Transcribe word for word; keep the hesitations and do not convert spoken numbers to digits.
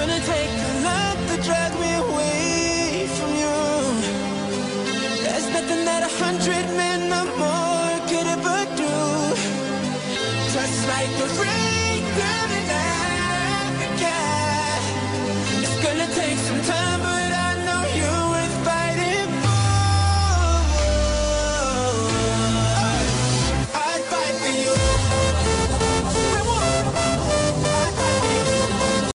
Couldn't take the love that dragged me away from you. There's nothing that a hundred men or more could ever do. Just like the rain